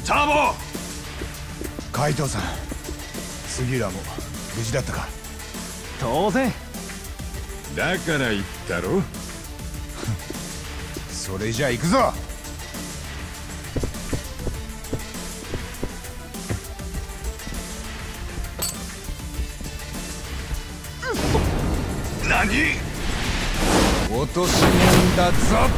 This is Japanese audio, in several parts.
ターボ。 海藤さん、杉浦も無事だったか？ 当然。 だから言ったろ。 それじゃあ行くぞ。 何？ 落とし物だぞ。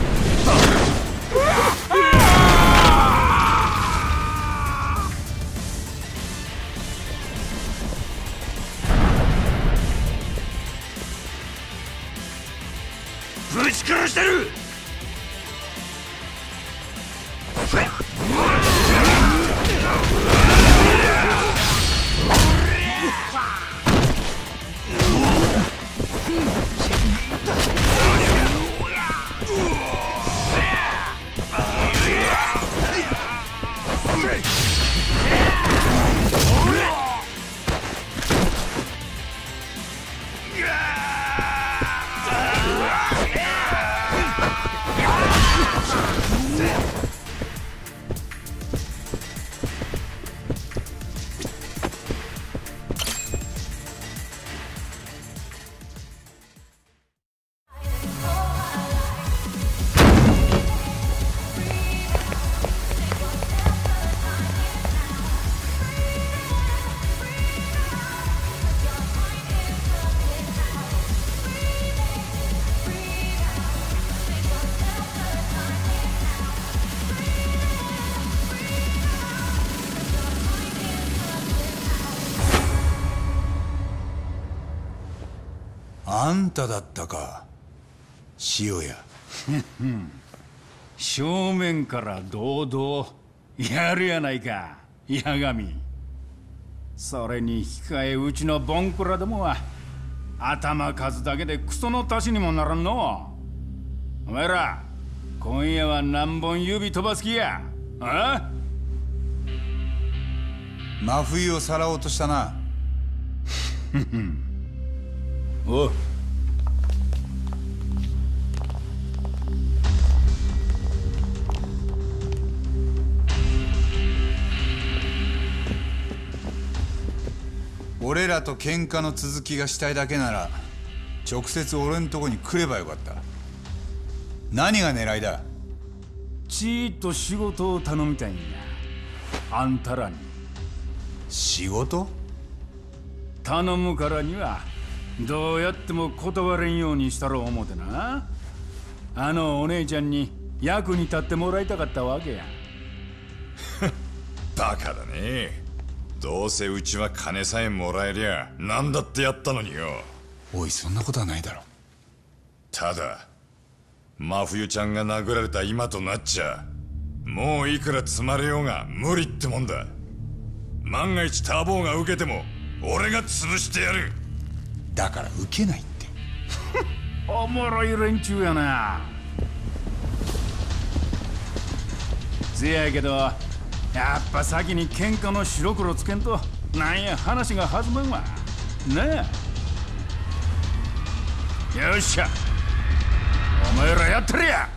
ぶち殺してる。 あんただったか、塩谷。 正面から堂々やるやないか、八神。それに引き換えうちのボンクラどもは頭数だけでクソの足しにもならんの。お前ら今夜は何本指飛ばす気や？あ？ 真冬をさらおうとしたな。 おう。 俺らと喧嘩の続きがしたいだけなら直接俺んとこに来ればよかった。何が狙いだ？ ちーっと仕事を頼みたいんや、あんたらに。 仕事？ 頼むからにはどうやっても断れんようにしたろう思てな。あのお姉ちゃんに役に立ってもらいたかったわけや。 バカだね。どうせうちは金さえもらえりゃ何だってやったのによ。 おい、そんなことはないだろ。 ただ真冬ちゃんが殴られた今となっちゃもういくら積まれようが無理ってもんだ。万が一ターボーが受けても俺が潰してやる。 だから受けないって。 おもろい連中やな。せやけどやっぱ先に喧嘩の白黒つけんとなんや話が弾むんわなあ。よっしゃ、お前らやってるや。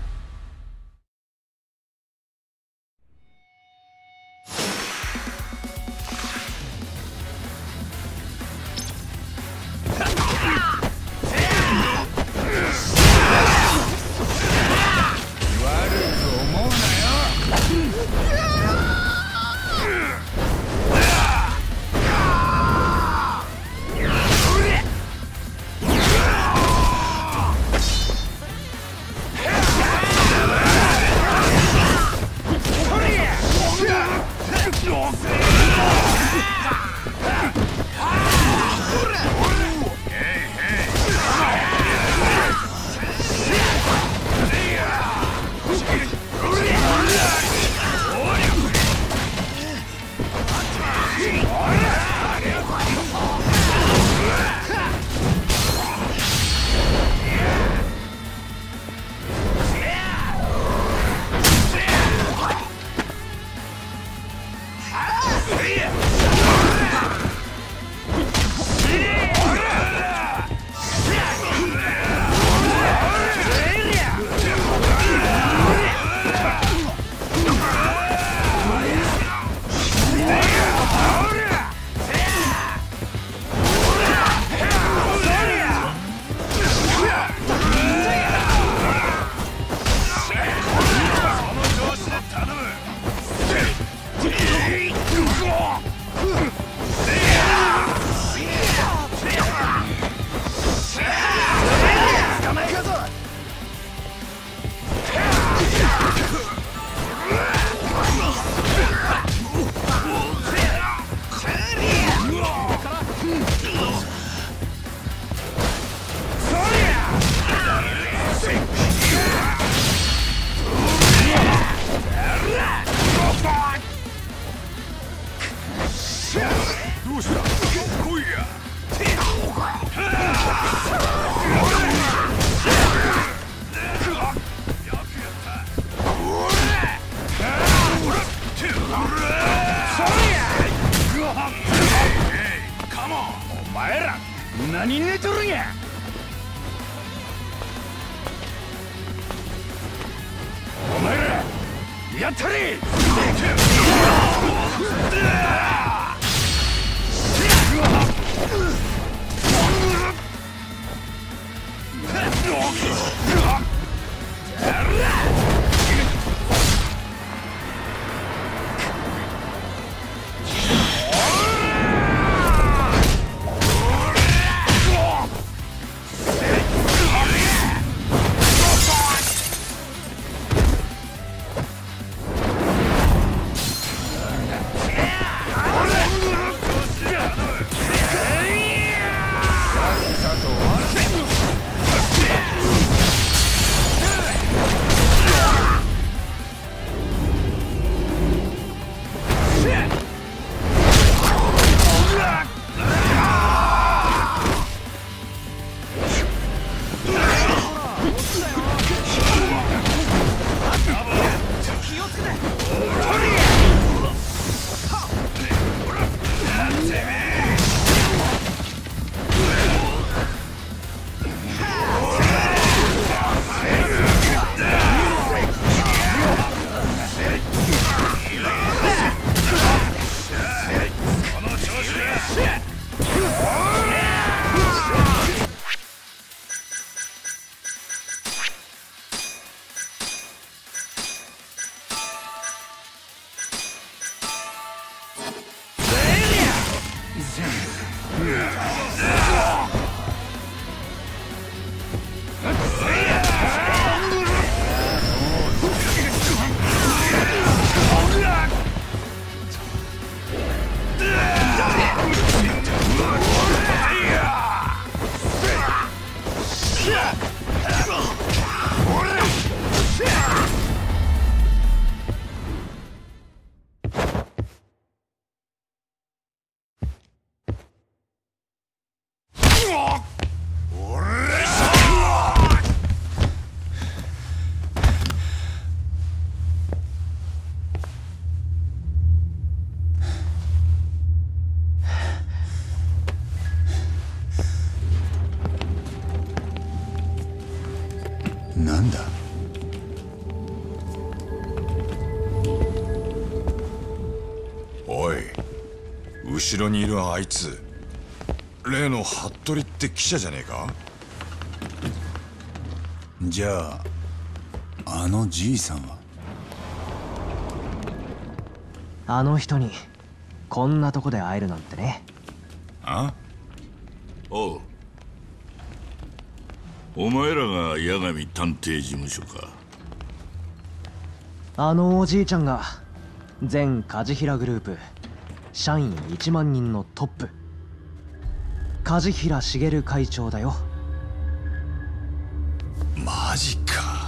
何寝とるんや。お前らやったれ。 なんだ。 おい、後ろにいるあいつ、例の服部って記者じゃねえか。 じゃああのじいさんは。 あの人にこんなとこで会えるなんてね。 あ？ おう。お前らが八神探偵事務所か。 あのおじいちゃんが全梶平グループ社員1万人のトップ、梶平茂会長だよ。 マジか。